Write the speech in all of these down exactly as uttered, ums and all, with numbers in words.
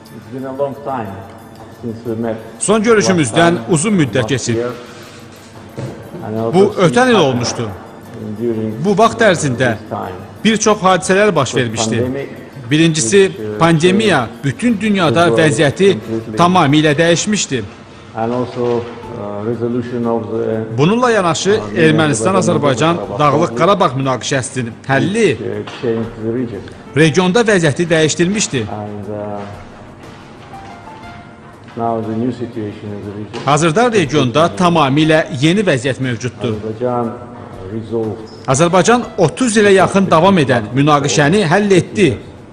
Son görüşümüzdən uzun müddət keçib. Bu, ötən il olmuşdu. Bu vaxt ərzində bir çox hadisələr baş vermişdi. Birincisi, pandemiya bütün dünyada vəziyyəti tamamilə dəyişmişdi. Bununla yanaşı Ermənistan-Azərbaycan Dağlıq Qarabağ münaqişəsinin həlli regionda vəziyyəti dəyişdirmişdi. Hazırda regionda tamamilə yeni vəziyyət mövcuddur. Azərbaycan otuz ilə yaxın davam edən münaqişəni həll etdi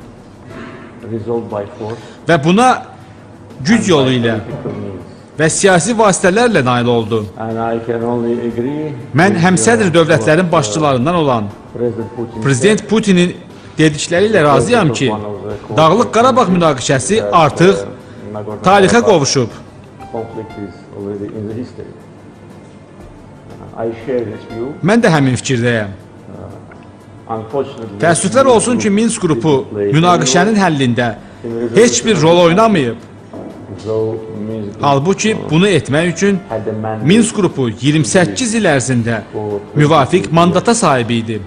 və buna güc yolu ilə və siyasi vasitələrlə nail oldu. Mən həmsədr dövlətlərin başçılarından olan Prezident Putinin dedikləri ilə razıyam ki, Dağlıq Qarabağ münaqişəsi artıq tarixə qovuşub. Mən də həmin fikirdəyəm. Təəssüflər olsun ki, Minsk qrupu münaqişənin həllində heç bir rol oynamayıb. Halbuki bunu etmək üçün Minsk qrupu iyirmi səkkiz il ərzində müvafiq mandata sahib idi.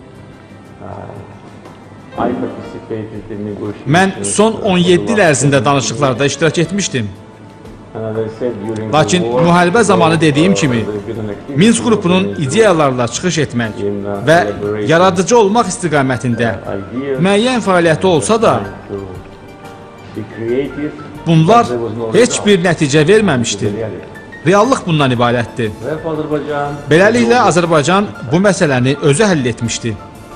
Mən son on yeddi il ərzində danışıqlarda iştirak etmişdim. Lakin müharibə zamanı dediyim kimi, Minsk qrupunun ideyalarla çıxış etmək və yaradıcı olmaq istiqamətində müəyyən fəaliyyəti olsa da, bunlar heç bir nəticə verməmişdi. Reallıq bundan ibarətdir. Beləliklə, Azərbaycan bu məsələni özü həll etmişdi.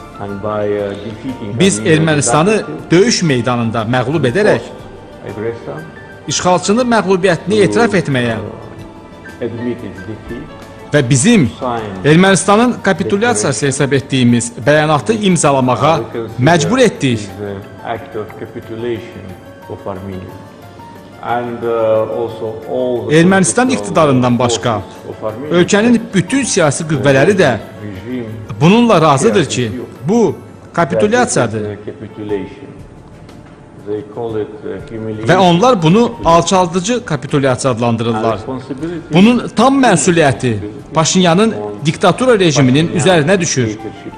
Biz Ermənistanı döyüş meydanında məğlub edərək, işğalçının məğlubiyyətini etiraf etməyə və bizim Ermənistanın kapitulyasiyası hesab etdiyimiz bəyanatı imzalamağa məcbur etdik. Ermənistan iqtidarından başqa, ölkənin bütün siyasi qüvvələri də bununla razıdır ki, bu kapitulyasiyadır. Və onlar bunu alçaldıcı kapitulyasiya adlandırırlar. Bunun tam məsuliyyəti Paşinyanın diktatura rejiminin üzərinə düşür.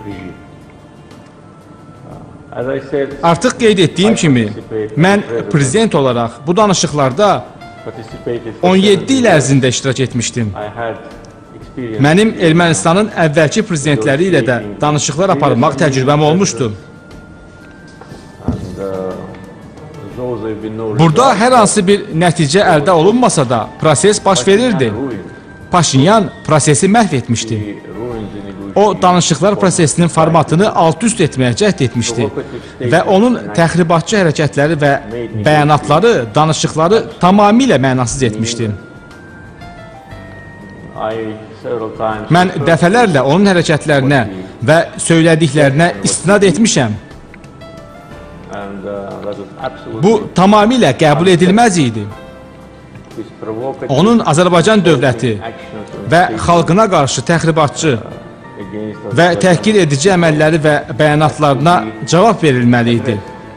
Artıq qeyd etdiyim kimi, mən prezident olaraq bu danışıqlarda on yeddi il ərzində iştirak etmişdim. Mənim Ermənistanın əvvəlki prezidentləri ilə də danışıqlar aparmaq təcrübəm olmuşdu. Burada hər hansı bir nəticə əldə olunmasa da proses baş verirdi. Paşinyan prosesi məhv etmişdi. O, danışıqlar prosesinin formatını alt-üst etməyə cəhd etmişdi və onun təxribatçı hərəkətləri və bəyanatları, danışıqları tamamilə mənasız etmişdi. Mən dəfələrlə onun hərəkətlərinə və söylədiklərinə istinad etmişəm. Bu, tamamilə qəbul edilməz idi. Onun Azərbaycan dövləti və xalqına qarşı təxribatçı və təhqir edici əməlləri və bəyanatlarına cavab verilməli idi.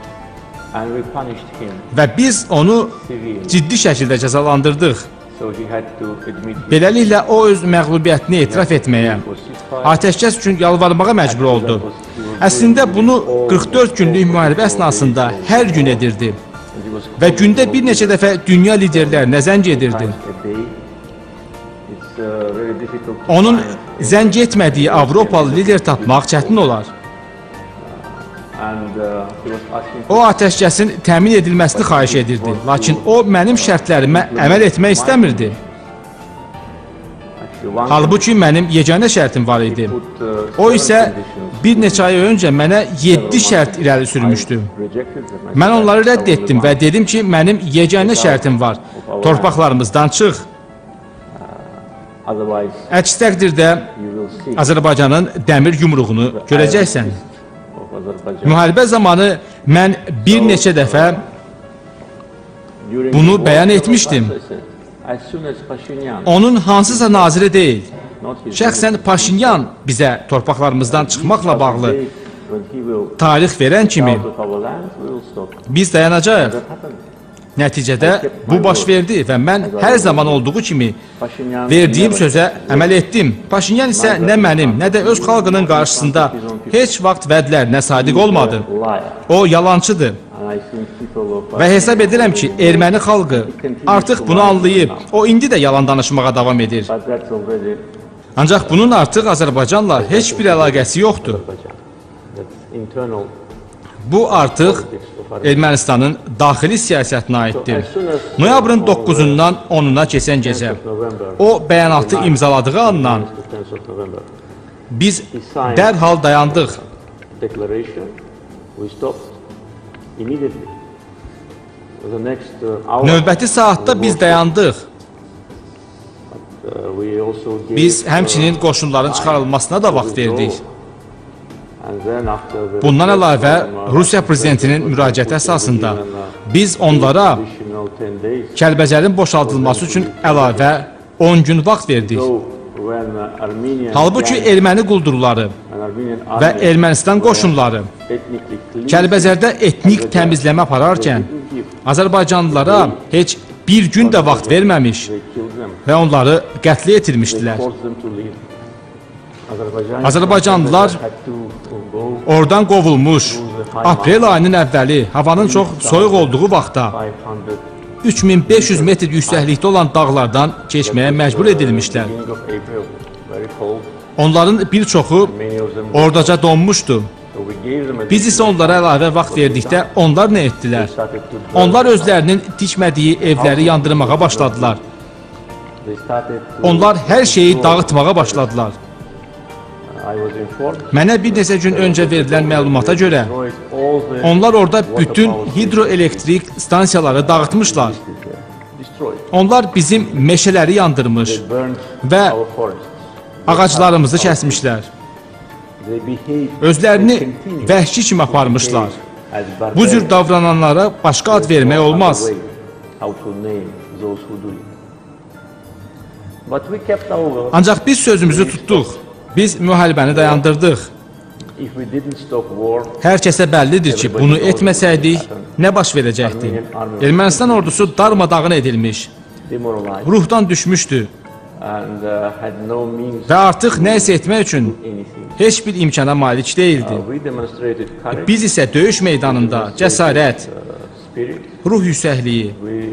Və biz onu ciddi şəkildə cəzalandırdıq. Beləliklə, o öz məğlubiyyətini etiraf etməyə, atəşkəs üçün yalvarmağa məcbur oldu. Əslində, bunu qırx dörd günlük müharibə əsnasında hər gün edirdi və gündə bir neçə dəfə dünya liderlərinə zəng edirdi. Onun zəng etmədiyi Avropalı lider tapmaq çətin olar. O, atəşkəsin təmin edilməsini xahiş edirdi, lakin o, mənim şərtlərimə əməl etmək istəmirdi. Halbuki mənim yeganə şərtim var idi. O isə bir neçə ay öncə mənə yeddi şərt irəli sürmüşdü. Mən onları rədd etdim və dedim ki, mənim yeganə şərtim var. Torpaqlarımızdan çıx. Əks təqdirdə Azərbaycanın dəmir yumruğunu görəcəksən. Müharibə zamanı mən bir neçə dəfə bunu bəyan etmişdim. Onun hansısa naziri deyil. Şəxsən Paşinyan bizə torpaqlarımızdan çıxmaqla bağlı tarix verən kimi biz dayanacağıq Nəticədə bu baş verdi və mən hər zaman olduğu kimi verdiyim sözə əməl etdim. Paşinyan isə nə mənim, nə də öz xalqının qarşısında heç vaxt vədlərinə sadiq olmadı. O yalancıdır. Və hesab edirəm ki, erməni xalqı artıq bunu anlayıb. O indi də yalan danışmağa davam edir. Ancaq bunun artıq Azərbaycanla heç bir əlaqəsi yoxdur. Bu artıq Ermənistanın daxili siyasətinə aiddir. Noyabrın doqquzundan onuna keçən gecə o bəyanatı imzaladığı andan biz dərhal dayandıq. Növbəti saatda biz dayandıq. Biz həmçinin qoşunların çıxarılmasına da vaxt verdik. Bundan əlavə, Rusiya prezidentinin müraciəti əsasında biz onlara Kəlbəcərin boşaldılması üçün əlavə on gün vaxt verdik. Halbuki erməni quldurları və Ermənistan qoşunları Kəlbəcərdə etnik təmizləmə apararkən Azərbaycanlılara heç bir gün də vaxt verməmiş və onları qətlə yetirmişdilər. Azərbaycanlılar oradan qovulmuş, aprel ayının əvvəli, havanın çox soyuq olduğu vaxtda üç min beş yüz metr yüksəklikdə olan dağlardan keçməyə məcbur edilmişlər. Onların bir çoxu oradaca donmuşdu. Biz isə onlara əlavə vaxt verdikdə onlar nə etdilər? Onlar özlərinin tikmədiyi evləri yandırmağa başladılar. Onlar hər şeyi dağıtmağa başladılar. Mənə bir neçə gün öncə verilən məlumata görə onlar orada bütün hidroelektrik stansiyaları dağıtmışlar. Onlar bizim meşələri yandırmış və ağaclarımızı kəsmişlər. Özlərini vəhşi kimi aparmışlar. Bu cür davrananlara başqa ad vermək olmaz. Ancaq biz sözümüzü tutduq. Biz müharibəni dayandırdıq. Hər kəsə bəllidir ki, bunu etməsəydik, nə baş verəcəkdi? Ermənistan ordusu darmadağın edilmiş, ruhdan düşmüşdü və artıq nə isə etmək üçün heç bir imkana malik deyildi. Biz isə döyüş meydanında cəsarət, ruh yüksəkliyi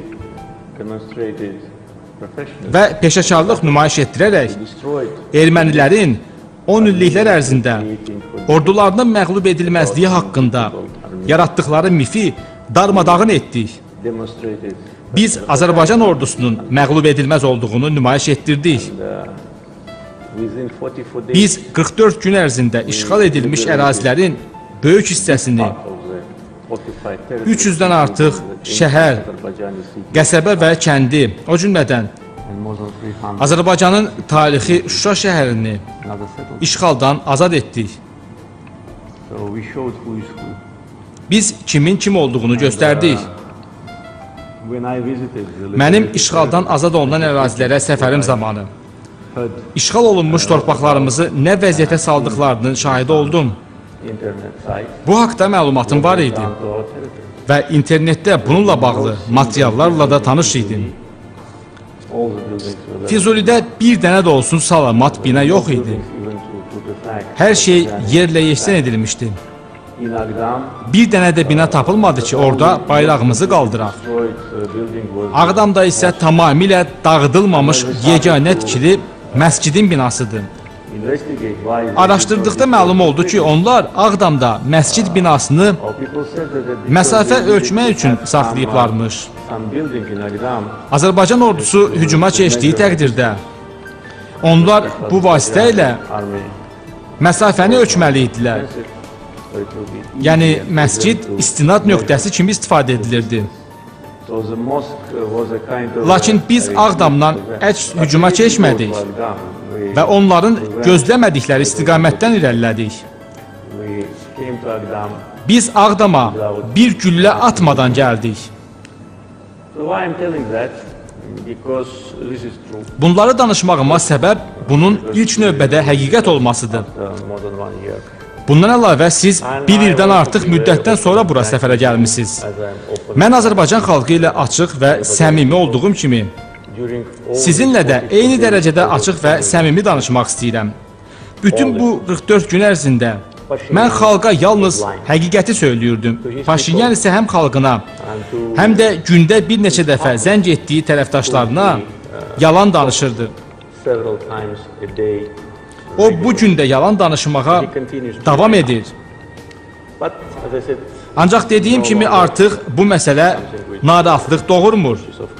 və peşəkarlıq nümayiş etdirərək ermənilərin on illiklər ərzində ordularının məğlub edilməzliyi haqqında yaratdıkları mifi darmadağın etdik. Biz Azərbaycan ordusunun məğlub edilməz olduğunu nümayiş etdirdik. Biz qırx dörd gün ərzində işğal edilmiş ərazilərin böyük hissəsini üç yüzdən artıq şəhər, qəsəbə və kəndi, o cümlədən Azərbaycanın tarixi Şuşa şəhərini işğaldan azad etdik. Biz kimin kim olduğunu göstərdik. Mənim işğaldan azad olunan ərazilərə səfərim zamanı işğal olunmuş torpaqlarımızı nə vəziyyətə saldıqlarının şahidi oldum. Bu haqda məlumatım var idi və internetdə bununla bağlı materiallarla da tanış idim. Füzulidə bir dənə də olsun salamat bina yox idi. Hər şey yerlə yeksən edilmişdi. Bir dənə də bina tapılmadı ki, orada bayrağımızı qaldıraq. Ağdamda isə tamamilə dağıdılmamış yeganə tikili məscidin binasıdır. Araşdırdıqda məlum oldu ki, onlar Ağdamda məscid binasını məsafə ölçmək üçün saxlayıblarmış. Azərbaycan ordusu hücuma keçdiyi təqdirdə onlar bu vasitə ilə məsafəni ölçməli idilər. Yəni, məscid istinad nöqtəsi kimi istifadə edilirdi. Lakin biz Ağdamdan əks hücuma keçmədik və onların gözləmədikləri istiqamətdən irəlilədik. Biz Ağdama bir güllə atmadan gəldik. Bunları danışmağıma səbəb bunun ilk növbədə həqiqət olmasıdır. Bundan əlavə siz bir ildən artıq müddətdən sonra bura səfərə gəlmisiniz. Mən Azərbaycan xalqı ilə açıq və səmimi olduğum kimi, sizinlə də eyni dərəcədə açıq və səmimi danışmaq istəyirəm. Bütün bu qırx dörd gün ərzində mən xalqa yalnız həqiqəti söylüyordum. Paşinyan isə həm xalqına, həm də gündə bir neçə dəfə zəng etdiyi tərəfdaşlarına yalan danışırdı. O, bu gündə yalan danışmağa davam edir. Ancaq dediyim kimi artıq bu məsələ narahatlıq doğurmur.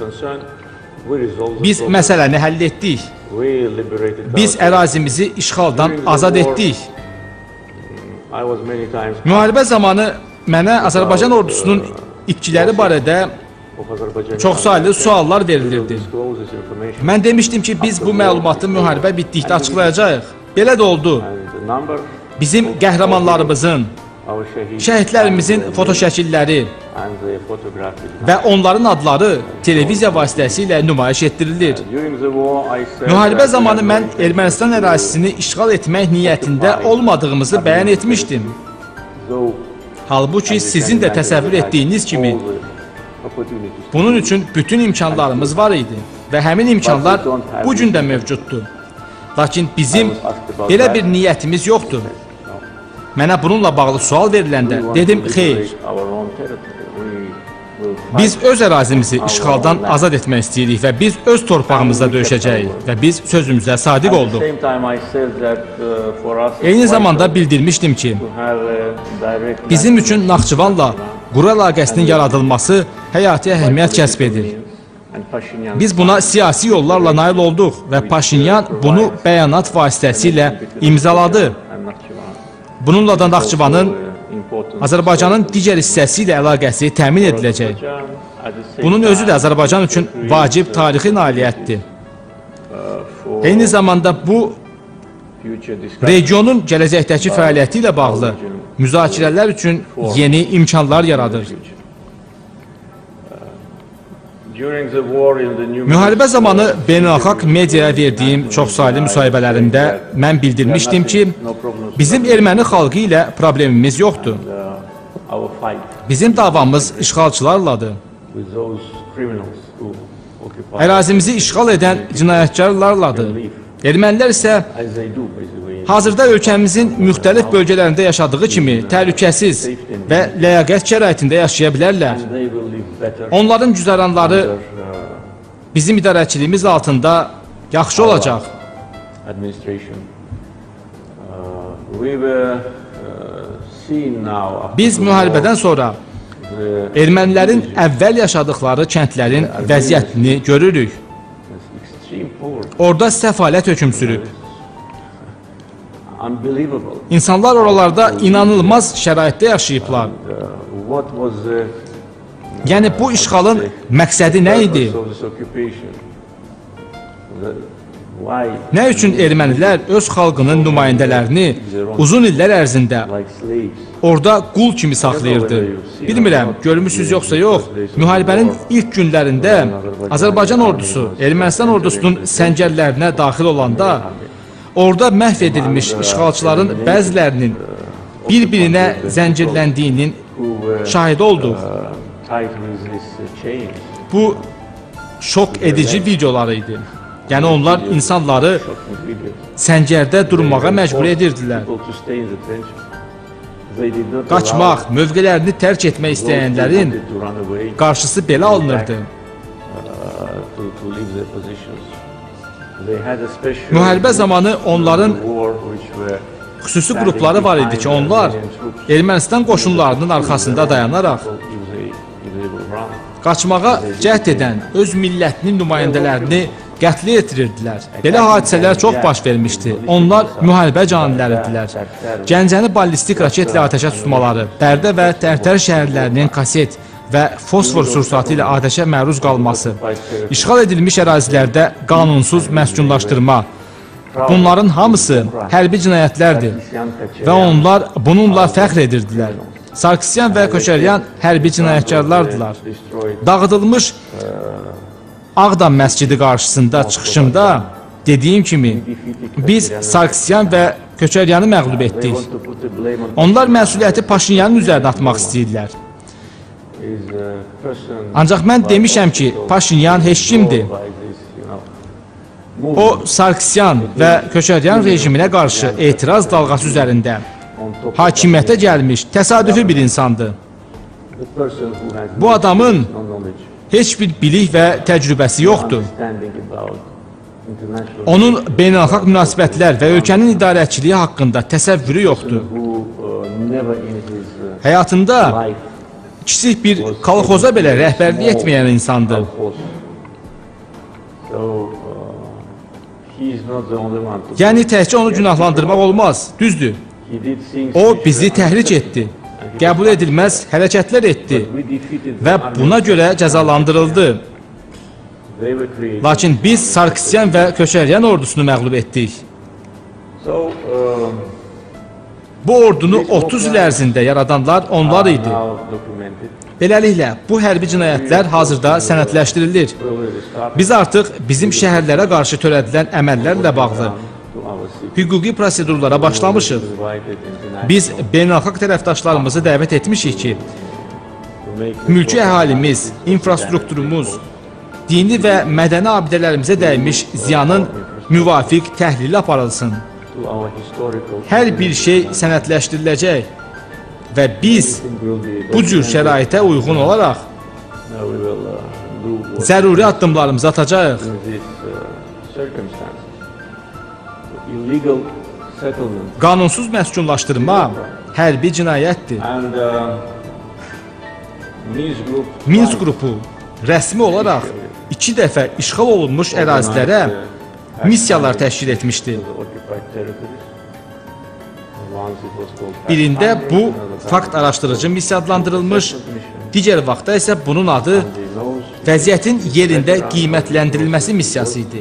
Biz məsələni həll etdik. Biz ərazimizi işğaldan azad etdik. Müharibə zamanı mənə Azərbaycan ordusunun itkiləri barədə çoxsaylı suallar verilirdi. Mən demişdim ki, biz bu məlumatı müharibə bitdikdə açıqlayacağıq. Belə də oldu. Bizim qəhrəmanlarımızın, şəhidlərimizin fotoşəkilləri və onların adları televiziya vasitəsilə nümayiş etdirilir. Müharibə zamanı mən Ermənistan ərazisini işğal etmək niyyətində olmadığımızı bəyan etmişdim. Halbuki sizin də təsəvvür etdiyiniz kimi, bunun üçün bütün imkanlarımız var idi və həmin imkanlar bu gün də mövcuddur. Lakin bizim belə bir niyyətimiz yoxdur. Mənə bununla bağlı sual veriləndə dedim, xeyr, biz öz ərazimizi işğaldan azad etmək istəyirik və biz öz torpağımızda döyüşəcəyik və biz sözümüzə sadiq olduq. Eyni zamanda bildirmişdim ki, bizim üçün Naxçıvanla quru əlaqəsinin yaradılması həyati əhəmiyyət kəsb edir. Biz buna siyasi yollarla nail olduq və Paşinyan bunu bəyanat vasitəsilə imzaladı. Bununla da Naxçıvanın Azərbaycanın digər hissəsi ilə əlaqəsi təmin ediləcək. Bunun özü də Azərbaycan üçün vacib tarixi nailiyyətdir. Eyni zamanda bu, regionun gələcəkdəki fəaliyyəti ilə bağlı müzakirələr üçün yeni imkanlar yaradır. Müharibə zamanı beynəlxalq mediaya verdiyim çoxsaylı müsahibələrimdə mən bildirmişdim ki, bizim erməni xalqı ilə problemimiz yoxdur. Bizim davamız işğalçılarladır. Ərazimizi işğal edən cinayətkarlarladır. Ermənilər isə hazırda ölkəmizin müxtəlif bölgələrində yaşadığı kimi təhlükəsiz və ləyaqət şəraitində yaşaya bilərlər. Onların güzəranları bizim idarəçiliyimiz altında yaxşı olacaq. Biz müharibədən sonra ermənilərin əvvəl yaşadıkları kəndlərin vəziyyətini görürük. Orada səfalət hökm sürüb. İnsanlar oralarda inanılmaz şəraitdə yaşayıblar. Yəni bu işğalın məqsədi nə idi? Nə üçün ermənilər öz xalqının nümayəndələrini uzun illər ərzində orada qul kimi saxlayırdı? Bilmirəm, görmüşsünüz yoxsa yox, müharibənin ilk günlərində Azərbaycan ordusu Ermənistan ordusunun səngərlərinə daxil olanda orada məhv edilmiş işğalçıların bəzilərinin bir-birinə zəncirləndiyinin şahidi olduq. Bu şok edici videolar idi. Yəni onlar insanları səngərdə durmağa məcbur edirdilər. Qaçmaq, mövqələrini tərk etmək istəyənlərin qarşısı belə alınırdı. Müharibə zamanı onların xüsusi qrupları var idi ki, onlar Ermənistan qoşunlarının arxasında dayanaraq qaçmağa cəhd edən öz millətinin nümayəndələrini qətlə yetirirdilər. Belə hadisələr çox baş vermişdi. Onlar müharibə caniləridirlər. Gəncəni ballistik raketlə atəşə tutmaları, Bərdə və Tərtər şəhərlərinin kaset və fosfor sursatı ilə atəşə məruz qalması, işğal edilmiş ərazilərdə qanunsuz məskunlaşdırma, bunların hamısı hərbi cinayətlərdir və onlar bununla fəxr edirdilər. Sarkisyan və Köçəryan hərbi cinayətkarlardılar. Dağıdılmış Ağdam məscidi qarşısında çıxışımda dediyim kimi, biz Sarkisyan və Köçəryanı məğlub etdik. Onlar məsuliyyəti Paşinyanın üzərinə atmaq istəyirlər. Ancaq mən demişəm ki, Paşinyan heç kimdir. O, Sarkisyan və Köçəryan rejiminə qarşı etiraz dalğası üzərində hakimiyyətə gəlmiş təsadüfi bir insandır. Bu adamın heç bir bilik və təcrübəsi yoxdur. Onun beynəlxalq münasibətlər və ölkənin idarəçiliyi haqqında təsəvvürü yoxdur. Həyatında kiçik bir kolxoza belə rəhbərlik etməyən insandır. Yəni təkcə onu günahlandırmaq olmaz, düzdür. O bizi təhrik etdi, qəbul edilməz hərəkətlər etdi və buna görə cəzalandırıldı. Lakin biz Sarkisyan və Köçəryan ordusunu məğlub etdik. Bu ordunu otuz il ərzində yaradanlar onlar idi. Beləliklə, bu hərbi cinayətlər hazırda sənədləşdirilir. Biz artıq bizim şəhərlərə qarşı törədilən əməllərlə bağlı hüquqi prosedurlara başlamışıq. Biz beynəlxalq tərəfdaşlarımızı dəvət etmişik ki, mülki əhalimiz, infrastrukturumuz, dini və mədəni abidələrimizə dəymiş ziyanın müvafiq təhlili aparılsın. Hər bir şey sənədləşdiriləcək və biz bu cür şəraitə uyğun olaraq zəruri addımlarımızı atacağıq. Qanunsuz məskunlaşdırma hərbi cinayətdir. Minsk qrupu rəsmi olaraq iki dəfə işğal olunmuş ərazilərə missiyalar təşkil etmişdi. Birində bu fakt araşdırıcı missiya adlandırılmış, digər vaxtda isə bunun adı vəziyyətin yerində qiymətləndirilməsi missiyası idi.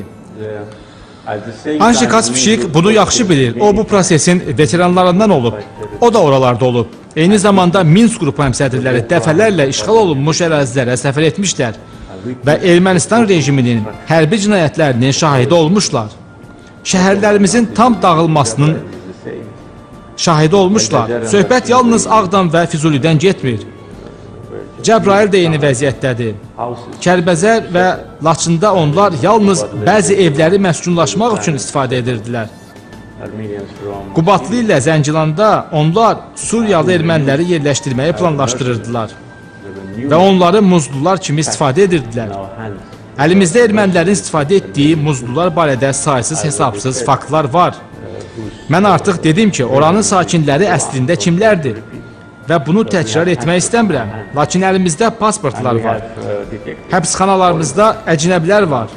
Anşi Kaspişik bunu yaxşı bilir. O, bu prosesin veteranlarından olub. O da oralarda olub. Eyni zamanda Minsk qrupu həmsədrləri dəfələrlə işğal olunmuş ərazilərə səfər etmişlər və Ermənistan rejiminin hərbi cinayətlərinin şahidi olmuşlar. Şəhərlərimizin tam dağılmasının şahidi olmuşlar. Söhbət yalnız Ağdam və Füzulidən getmir. Cəbrayıl da eyni vəziyyətdədir. Kəlbəzər və Laçında onlar yalnız bəzi evləri məskunlaşmaq üçün istifadə edirdilər. Qubatlı ilə Zəngilanda onlar Suriyalı erməniləri yerləşdirməyi planlaşdırırdılar və onları muzlular kimi istifadə edirdilər. Əlimizdə ermənilərin istifadə etdiyi muzlular barədə saysız hesabsız faktlar var. Mən artıq dedim ki, oranın sakinləri əslində kimlərdir və bunu təkrar etmək istəmirəm. Lakin əlimizdə pasportlar var. Həbsxanalarımızda əcnəbilər var.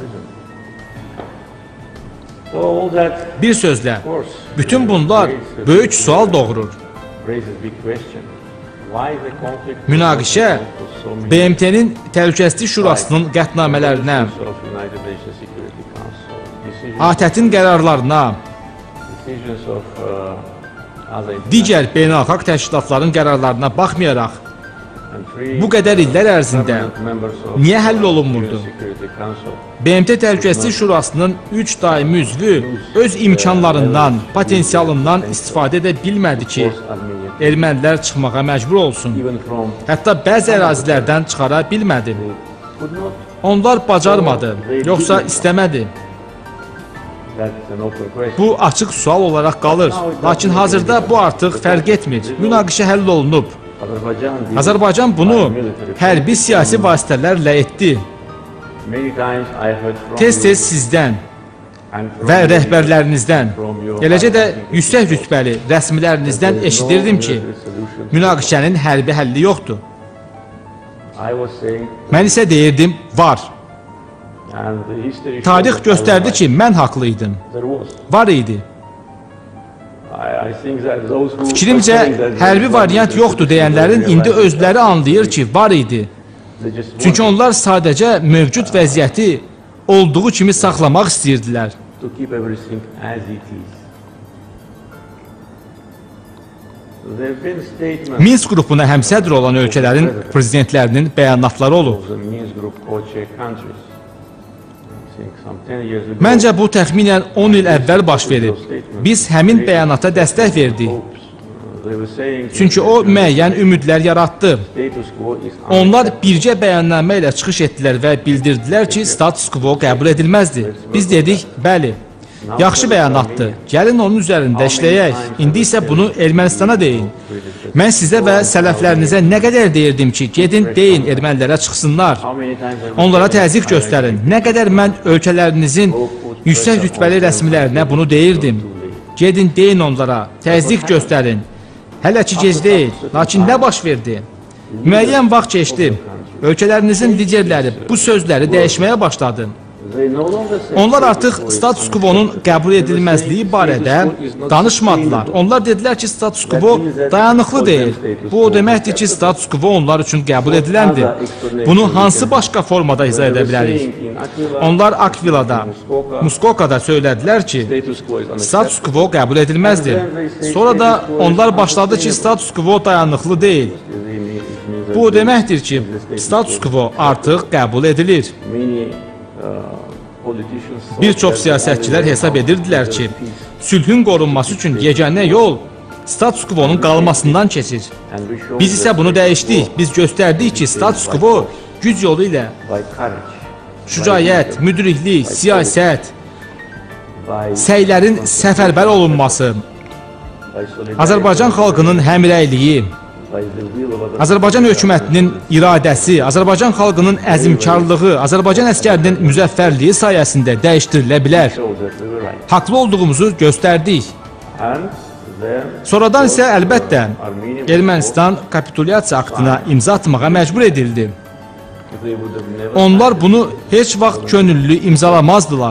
Bir sözlə, bütün bunlar böyük sual doğurur. Münaqişə B M T-nin Təhlükəsizlik Şurasının qətnamələrinə, A T Ə-tin qərarlarına, digər beynəlxalq təşkilatların qərarlarına baxmayaraq, bu qədər illər ərzində niyə həll olunmurdu? B M T Təhlükəsizlik Şurasının üç daimi üzvü öz imkanlarından, potensialından istifadə edə bilmədi ki, ermənilər çıxmağa məcbur olsun. Hətta bəzi ərazilərdən çıxara bilmədi. Onlar bacarmadı, yoxsa istəmədi. Bu açıq sual olaraq qalır. Lakin hazırda bu artıq fərq etmir. Münaqişə həll olunub. Azərbaycan bunu hərbi siyasi vasitələrlə etdi. Tez-tez sizdən və rəhbərlərinizdən, eləcə də yüksək rütbəli rəsmilərinizdən eşidirdim ki, münaqişənin hərbi həlli yoxdur. Mən isə deyirdim, var. Tarix göstərdi ki, mən haqlı idim. Var idi. Fikrimcə, hərbi variant yoxdur deyənlərin indi özləri anlayır ki, var idi. Çünki onlar sadəcə mövcud vəziyyəti olduğu kimi saxlamaq istəyirdilər. Minsk qrupuna həmsədr olan ölkələrin prezidentlərinin bəyanatları olub. Məncə bu təxminən on il əvvəl baş verib. Biz həmin bəyanata dəstək verdik. Çünki o müəyyən ümidlər yaratdı. Onlar bircə bəyannamə ilə çıxış etdilər və bildirdilər ki, status quo qəbul edilməzdi. Biz dedik, bəli, yaxşı bəyanatdır, gəlin onun üzərində işləyək. İndi isə bunu Ermənistana deyin. Mən sizə və sələflərinizə nə qədər deyirdim ki, gedin deyin ermənilərə çıxsınlar. Onlara təzyiq göstərin. Nə qədər mən ölkələrinizin yüksək rütbəli rəsmilərinə bunu deyirdim. Gedin deyin onlara, təzyiq göstərin. Hələ ki gec deyil, lakin nə baş verdi? Müəyyən vaxt keçdi. Ölkələrinizin liderləri bu sözləri dəyişməyə başladı. Onlar artıq status quo-nun qəbul edilməzliyi barədə danışmadılar. Onlar dedilər ki, status quo dayanıqlı deyil. Bu o deməkdir ki, status quo onlar üçün qəbul ediləndir. Bunu hansı başqa formada izah edə bilərik? Onlar Akvilada, Muskokada söylədilər ki, status quo qəbul edilməzdir. Sonra da onlar başladı ki, status quo dayanıqlı deyil. Bu o deməkdir ki, status quo artıq qəbul edilir. Bir çox siyasətçilər hesab edirdilər ki, sülhün qorunması üçün yeganə yol status quo-nun qalmasından keçir. Biz isə bunu dəyişdik. Biz göstərdik ki, status quo güc yolu ilə şücaət, müdriklik, siyasət, səylərin səfərbər olunması, Azərbaycan xalqının həmrəyliyi, Azərbaycan hökumətinin iradəsi, Azərbaycan xalqının əzmkarlığı, Azərbaycan əskərinin müzəffərliyi sayəsində dəyişdirilə bilər. Haqlı olduğumuzu göstərdik. Sonradan isə əlbəttə Ermənistan kapitulyasiya aktına imza atmağa məcbur edildi. Onlar bunu heç vaxt könüllü imzalamazdılar.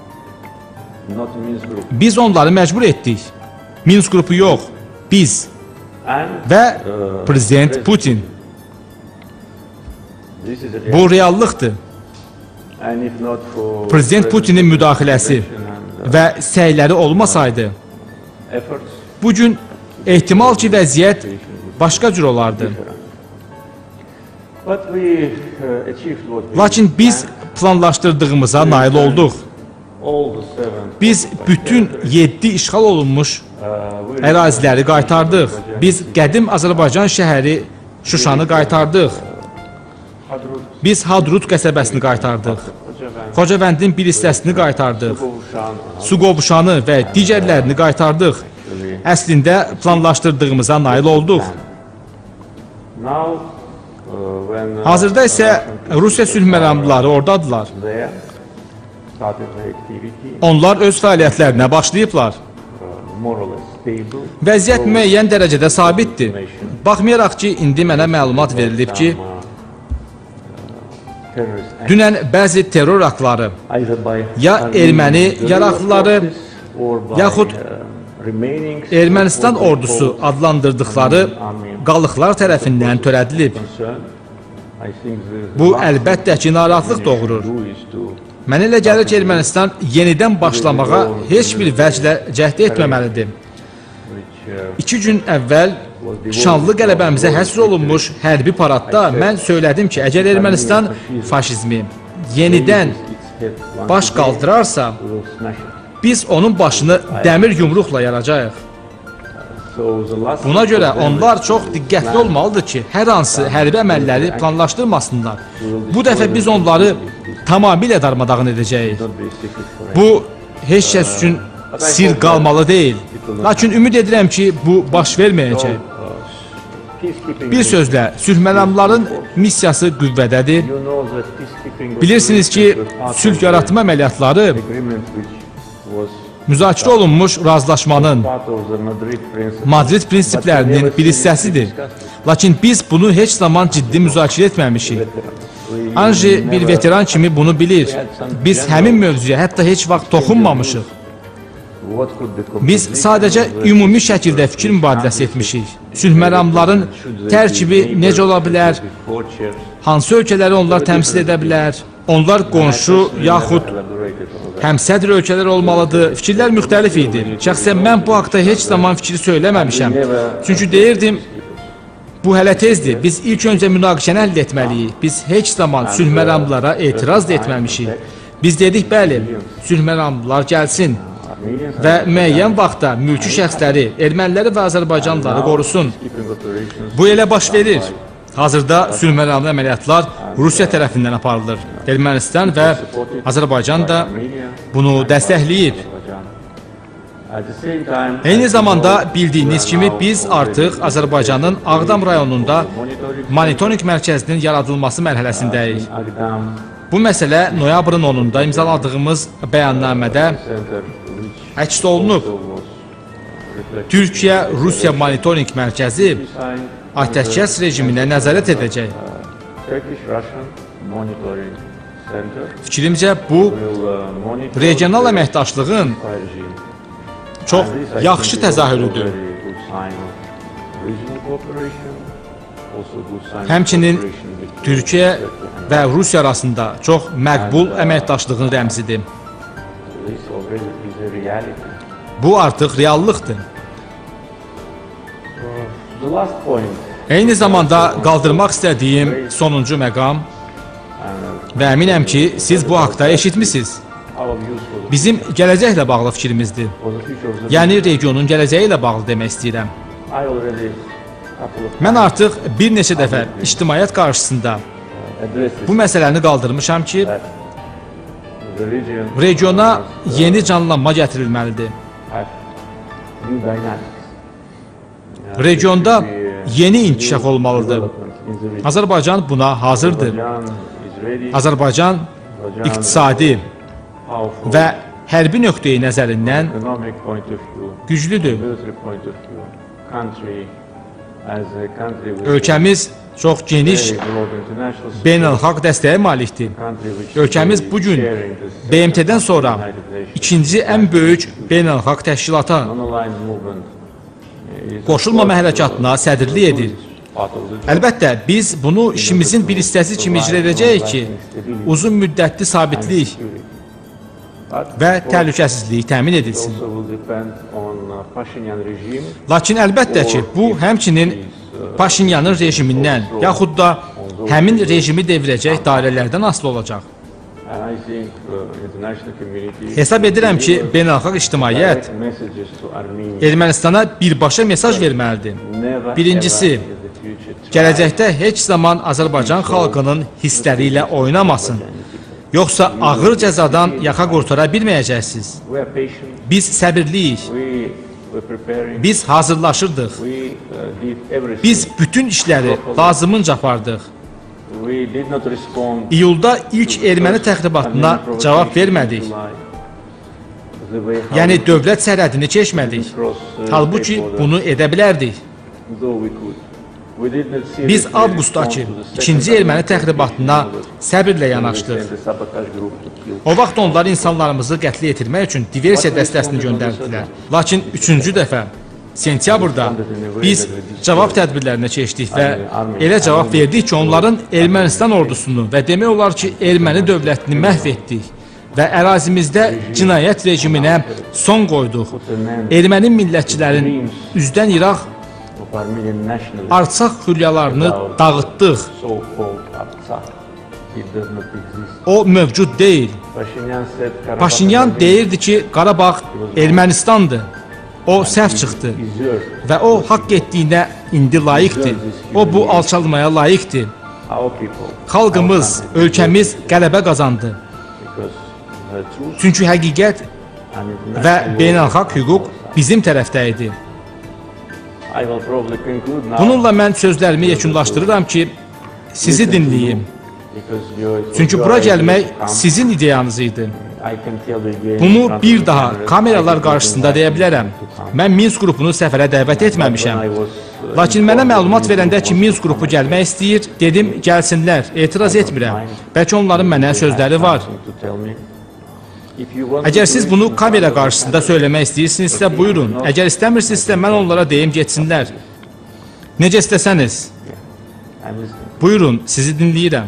Biz onları məcbur etdik. Minsk qrupu yox, biz və Prezident Putin. Bu reallıqdır. Prezident Putinin müdaxiləsi və səyləri olmasaydı, bugün ehtimal ki, vəziyyət başqa cür olardı. Lakin biz planlaşdırdığımıza nail olduq. Biz bütün yeddi işğal olunmuş əraziləri qaytardıq. Biz qədim Azərbaycan şəhəri Şuşanı qaytardıq. Biz Hadrut qəsəbəsini qaytardıq. Xocavəndin bir hissəsini qaytardıq. Suqovuşanı və digərlərini qaytardıq. Əslində planlaşdırdığımıza nail olduq. Hazırda isə Rusiya sülh məramlıları oradadılar. Onlar öz fəaliyyətlərinə başlayıblar. Vəziyyət müəyyən dərəcədə sabitdir. Baxmayaraq ki, indi mənə məlumat verilib ki, dünən bəzi terror aktları ya erməni yaraqlıları, yaxud Ermənistan ordusu adlandırdıqları qalıqlar tərəfindən törədilib. Bu, əlbəttə ki, narahatlıq doğurur. Mənə elə gəlir ki, Ermənistan yenidən başlamağa heç bir vəclə cəhd etməməlidir. İki gün əvvəl şanlı qələbəmizə həsr olunmuş hərbi paradda mən söylədim ki, əgər Ermənistan faşizmi yenidən baş qaldırarsa, biz onun başını dəmir yumruqla yaracağıq. Buna görə onlar çox diqqətli olmalıdır ki, hər hansı hərbi əməlləri planlaşdırmasınlar. Bu dəfə biz onları tamamilə darmadağın edəcəyik. Bu, heç kəs üçün sir qalmalı deyil. Lakin ümid edirəm ki, bu baş verməyəcək. Bir sözlə, sülh məramlıların missiyası qüvvədədir. Bilirsiniz ki, sülh yaratma əməliyyatları müzakirə olunmuş razılaşmanın, Madrid prinsiplərinin bir hissəsidir. Lakin biz bunu heç zaman ciddi müzakirə etməmişik. Anji bir veteran kimi bunu bilir. Biz həmin mövzuya hətta heç vaxt toxunmamışıq. Biz sadəcə ümumi şəkildə fikir mübadiləsi etmişik. Sülh məramlıların tərkibi necə ola bilər? Hansı ölkələri onlar təmsil edə bilər? Onlar qonşu yaxud həmsədr ölkələr olmalıdır. Fikirlər müxtəlif idi. Şəxsən mən bu haqda heç zaman fikri söyləməmişəm. Çünki deyirdim, bu hələ tezdir. Biz ilk öncə münaqişəni həll etməliyik. Biz heç zaman sülh məramlılara etiraz da etməmişik. Biz dedik, bəli, sülh məramlılar gəlsin və müəyyən vaxtda mülki şəxsləri, erməniləri və Azərbaycanlıları qorusun. Bu elə baş verir. Hazırda sülh məramlı əməliyyatlar Rusiya tərəfindən aparılır. Ermənistan və Azərbaycan da bunu dəstəkləyib. Eyni zamanda bildiyiniz kimi biz artıq Azərbaycanın Ağdam rayonunda monitoring mərkəzinin yaradılması mərhələsindəyik. Bu məsələ noyabrın onunda imzaladığımız bəyannamədə əks olunub. Türkiyə-Rusiya monitoring mərkəzi atəşkəs rejiminə nəzarət edəcək. Fikrimcə bu regional əməkdaşlığın çox yaxşı təzahürüdür. Həmçinin Türkiyə və Rusiya arasında çox məqbul əməkdaşlığın rəmzidir. Bu artıq reallıqdır. Eyni zamanda qaldırmaq istədiyim sonuncu məqam və əminəm ki, siz bu haqda eşitmisiniz. Bizim gələcəklə bağlı fikrimizdir. Yəni, regionun gələcəyi ilə bağlı demək istəyirəm. Mən artıq bir neçə dəfə ictimaiyyət qarşısında bu məsələni qaldırmışam ki, regiona yeni canlanma gətirilməlidir. Regionda yeni inkişaf olmalıdır. Azərbaycan buna hazırdır. Azərbaycan iqtisadi və hərbi nöqteyi nəzərindən güclüdür. Ölkəmiz çox geniş beynəlxalq dəstəyə malikdir. Ölkəmiz bugün B M T-dən sonra ikinci ən böyük beynəlxalq təşkilata, qoşulmama hərəkatına sədrlik edir. Əlbəttə, biz bunu işimizin bir hissəsi kimi icra edəcəyik ki, uzun müddətli sabitlik və təhlükəsizlik təmin edilsin. Lakin əlbəttə ki, bu həmçinin Paşinyanın rejimindən, yaxud da həmin rejimi devirəcək dairələrdən asılı olacaq. Hesab edirəm ki, beynəlxalq ictimaiyyət Ermənistana birbaşa mesaj verməlidir. Birincisi, gələcəkdə heç zaman Azərbaycan xalqının hissləri ilə oynamasın. Yoxsa ağır cəzadan yaxa qurtara bilməyəcəksiniz. Biz səbirliyik. Biz hazırlaşırdıq. Biz bütün işləri lazımınca apardıq. İyulda ilk erməni təxribatına cavab vermədik. Yəni, dövlət sərhədini keçmədik. Halbuki bunu edə bilərdik. Biz avqustdakı ikinci erməni təxribatına səbirlə yanaşdıq. O vaxt onlar insanlarımızı qətlə yetirmək üçün diversiya dəstəsini göndərdilər. Lakin üçüncü dəfə, sentyabrda biz cavab tədbirlərinə keçdik və elə cavab verdik ki, onların Ermənistan ordusunu və demək olar ki, erməni dövlətini məhv etdik və ərazimizdə cinayət rejiminə son qoyduq. Erməni millətçilərin üzdən yıraq Artsaq xülyalarını dağıtdıq. O mövcud deyil. Paşinyan deyirdi ki, Qarabağ Ermənistandır. O səhv çıxdı və o haqq etdiyinə indi layiqdir. O bu alçalmaya layiqdir. Xalqımız, ölkəmiz qələbə qazandı. Çünki həqiqət və beynəlxalq hüquq bizim tərəfdə idi. Bununla mən sözlərimi yekunlaşdırıram ki, sizi dinləyim. Çünki bura gəlmək sizin ideyanız idi. Bunu bir daha kameralar qarşısında deyə bilərəm. Mən Minsk qrupunu səfərə dəvət etməmişəm. Lakin mənə məlumat verəndə ki, Minsk qrupu gəlmək istəyir, dedim, gəlsinlər, etiraz etmirəm. Bəlkə onların mənə sözləri var. Əgər siz bunu kamera qarşısında söyləmək istəyirsinizsə, buyurun. Əgər istəmirsinizsə, mən onlara deyim, getsinlər. Necə istəsəniz. Buyurun, sizi dinləyirəm.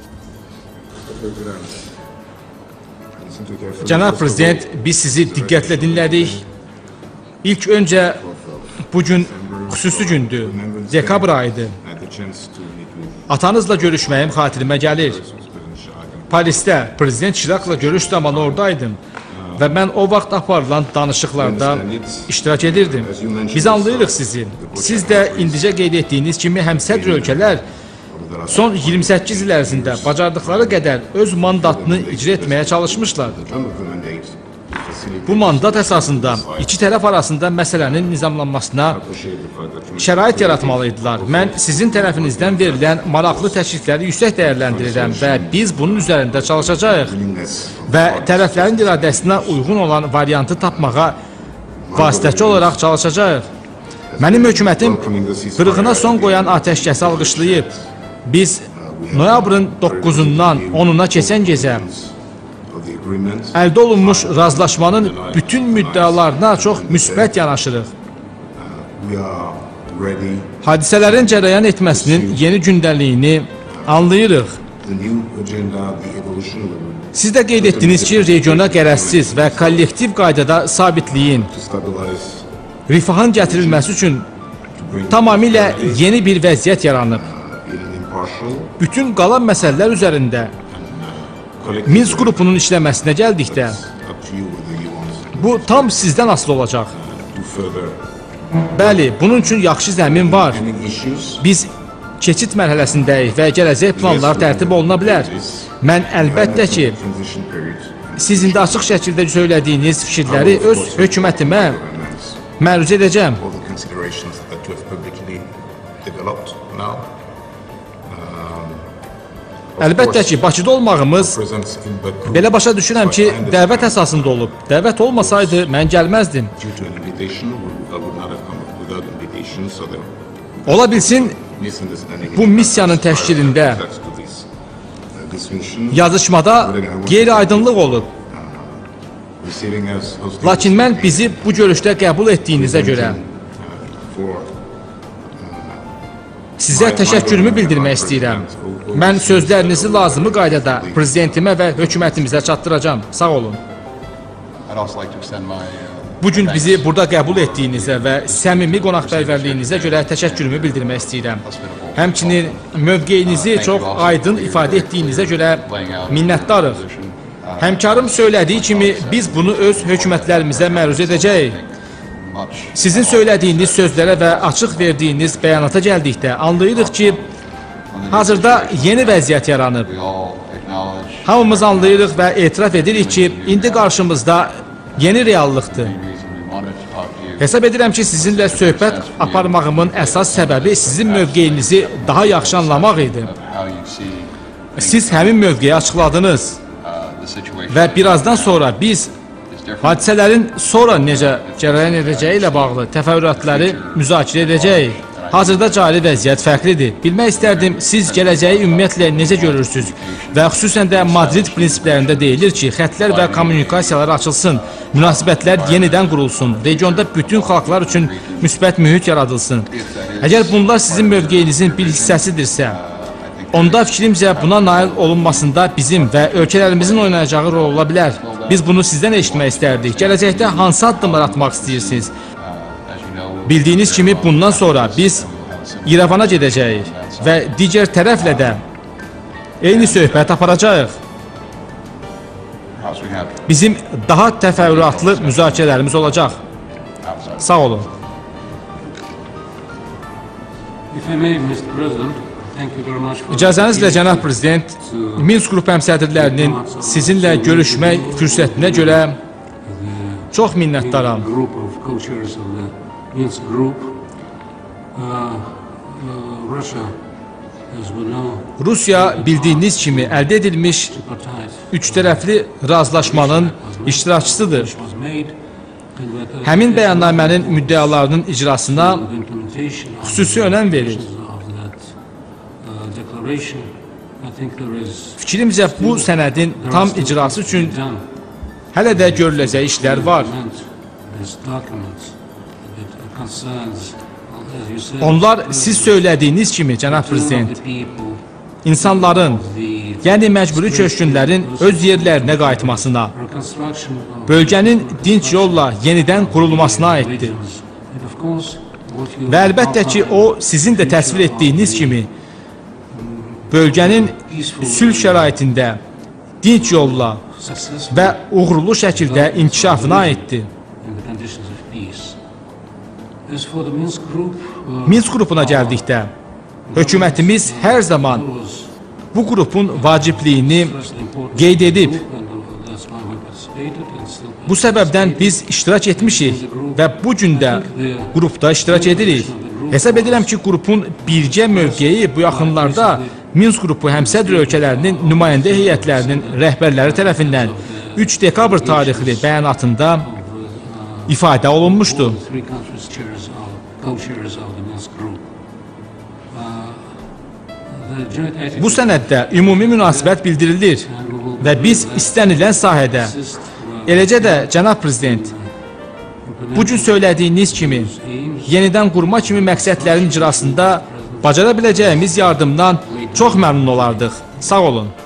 Cənab Prezident, biz sizi diqqətlə dinlədik. İlk öncə, bugün xüsusi gündür, dekabr ayıdır. Atanızla görüşməyim xatirimə gəlir. Parisdə Prezident Şirakla görüş zamanı oradaydım və mən o vaxt aparılan danışıqlarda iştirak edirdim. Biz anlayırıq sizi. Siz də indicə qeyd etdiyiniz kimi həmsədr ölkələr son iyirmi səkkiz il ərzində bacardıqları qədər öz mandatını icra etməyə çalışmışlar. Bu mandat əsasında iki tərəf arasında məsələnin nizamlanmasına şərait yaratmalıydılar. Mən sizin tərəfinizdən verilən maraqlı təklifləri yüksək dəyərləndirirəm və biz bunun üzərində çalışacağıq və tərəflərin iradəsinə uyğun olan variantı tapmağa vasitəçi olaraq çalışacağıq. Mənim hökumətim qırğına son qoyan atəşkəsi alqışlayıb. Biz noyabrın doqquzundan onuna keçən gecə əldə olunmuş razılaşmanın bütün müddəalarına çox müsbət yanaşırıq. Hadisələrin cərəyan etməsinin yeni gündəliyini anlayırıq. Siz də qeyd etdiniz ki, regiona qərəzsiz və kollektiv qaydada sabitliyin, rifahın gətirilməsi üçün tamamilə yeni bir vəziyyət yaranıb. Bütün qalan məsələlər üzərində Minsk qrupunun işləməsinə gəldikdə, bu tam sizdən asılı olacaq. Bəli, bunun üçün yaxşı zəmin var. Biz keçid mərhələsindəyik və gələcək planlar tərtib oluna bilər. Mən əlbəttə ki, siz indi açıq şəkildə söylədiyiniz fikirləri öz hökumətimə məruz edəcəm. Əlbəttə ki, Bakıda olmağımız belə başa düşürəm ki, dəvət əsasında olub. Dəvət olmasaydı, mən gəlməzdim. Ola bilsin, bu missiyanın təşkilində yazışmada qeyri-aydınlıq olub. Lakin mən bizi bu görüşdə qəbul etdiyinizə görə sizə təşəkkürümü bildirmək istəyirəm. Mən sözlərinizi lazımı qaydada prezidentimə və hökumətimizə çatdıracağam. Sağ olun. Bugün bizi burada qəbul etdiyinizə və səmimi qonaqpərvərliyinizə görə təşəkkürümü bildirmək istəyirəm. Həmçinin mövqeyinizi çox aydın ifadə etdiyinizə görə minnətdarıq. Həmkarım söylədiyi kimi biz bunu öz hökumətlərimizə məruz edəcəyik. Sizin söylədiyiniz sözlərə və açıq verdiyiniz bəyanata gəldikdə anlayırıq ki, hazırda yeni vəziyyət yaranıb. Hamımız anlayırıq və etiraf edirik ki, indi qarşımızda yeni reallıqdır. Hesab edirəm ki, sizinlə söhbət aparmağımın əsas səbəbi sizin mövqeyinizi daha yaxşı anlamaq idi. Siz həmin mövqeyi açıqladınız və birazdan sonra biz hadisələrin sonra necə cərəyan edəcəyi ilə bağlı təfərrüatları müzakirə edəcəyik. Hazırda cari vəziyyət fərqlidir. Bilmək istərdim, siz gələcəyi ümumiyyətlə necə görürsünüz? Və xüsusən də Madrid prinsiplərində deyilir ki, xətlər və kommunikasiyalar açılsın, münasibətlər yenidən qurulsun, regionda bütün xalqlar üçün müsbət mühit yaradılsın. Əgər bunlar sizin mövqeyinizin bir hissəsidirsə, onda fikrimcə buna nail olunmasında bizim və ölkələrimizin oynayacağı rol ola bilər. Biz bunu sizdən eşitmək istərdik. Gələcəkdə hansı addımlar atmaq istəyirsiniz? Bildiyiniz kimi bundan sonra biz İrəvana gedəcəyik və digər tərəflə də eyni söhbət aparacağıq. Bizim daha təfərrüatlı müzakirələrimiz olacaq. Sağ olun. İcazənizlə, cənab prezident, Minsk qrup həmsədrlərinin sizinlə görüşmək fürsətinə görə çox minnətdaram. Rusiya bildiyiniz kimi əldə edilmiş üç tərəfli razılaşmanın iştirakçısıdır. Həmin bəyannamənin müddəalarının icrasına xüsusi önəm verir. Fikrimcə bu sənədin tam icrası üçün hələ də görüləcək işlər var. Onlar siz söylədiyiniz kimi, cənab prezident, insanların, yəni məcburi köçkünlərin öz yerlərinə qayıtmasına, bölgənin dinç yolla yenidən qurulmasına aiddir. Və əlbəttə ki, o sizin də təsvir etdiyiniz kimi, bölgənin sülh şəraitində dinç yolla və uğurlu şəkildə inkişafına aiddir. Minsk qrupuna gəldikdə, hökumətimiz hər zaman bu qrupun vacibliyini qeyd edib. Bu səbəbdən biz iştirak etmişik və bu gün də qrupda iştirak edirik. Hesab edirəm ki, qrupun birgə mövqeyi bu yaxınlarda Minsk qrupu həmsədr ölkələrinin nümayəndə heyətlərinin rəhbərləri tərəfindən üç dekabr tarixli bəyanatında ifadə olunmuşdu. Bu sənəddə ümumi münasibət bildirilir və biz istənilən sahədə, eləcə də cənab prezident, bu gün söylədiyiniz kimi, yenidən qurma kimi məqsədlərin icrasında bacara biləcəyimiz yardımdan çox məmnun olardıq. Sağ olun.